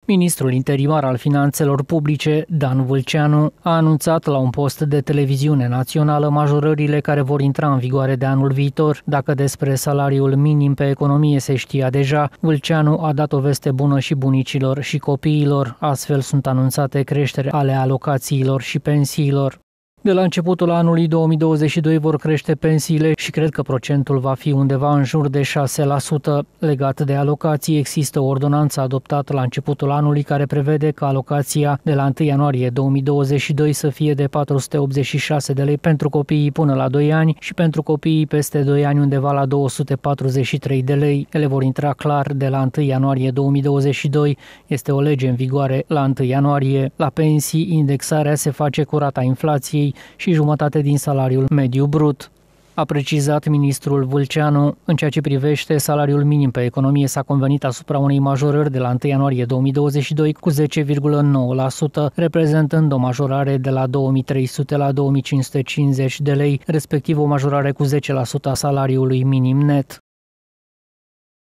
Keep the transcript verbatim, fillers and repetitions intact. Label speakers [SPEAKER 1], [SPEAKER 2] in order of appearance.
[SPEAKER 1] Ministrul interimar al Finanțelor Publice, Dan Vâlceanu, a anunțat la un post de televiziune națională majorările care vor intra în vigoare de anul viitor. Dacă despre salariul minim pe economie se știa deja, Vâlceanu a dat o veste bună și bunicilor și copiilor. Astfel sunt anunțate creșteri ale alocațiilor și pensiilor. De la începutul anului două mii douăzeci și doi vor crește pensiile și cred că procentul va fi undeva în jur de șase la sută. Legat de alocații, există o ordonanță adoptată la începutul anului care prevede că alocația de la întâi ianuarie două mii douăzeci și doi să fie de patru sute optzeci și șase de lei pentru copiii până la doi ani și pentru copiii peste doi ani undeva la două sute patruzeci și trei de lei. Ele vor intra clar de la întâi ianuarie două mii douăzeci și doi. Este o lege în vigoare la întâi ianuarie. La pensii, indexarea se face cu rata inflației și jumătate din salariul mediu brut. A precizat ministrul Vâlceanu. În ceea ce privește salariul minim pe economie, s-a convenit asupra unei majorări de la întâi ianuarie două mii douăzeci și doi cu zece virgulă nouă la sută, reprezentând o majorare de la două mii trei sute la două mii cinci sute cincizeci de lei, respectiv o majorare cu zece la sută a salariului minim net.